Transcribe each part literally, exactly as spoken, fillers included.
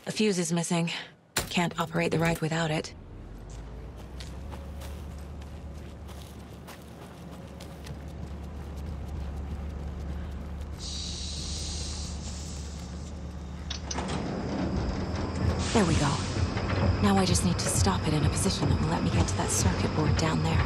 The fuse is missing. Can't operate the ride without it. There we go. Now I just need to stop it in a position that will let me get to that circuit board down there.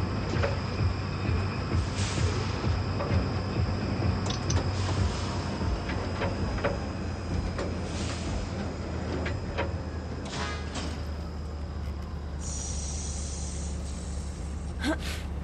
Huh.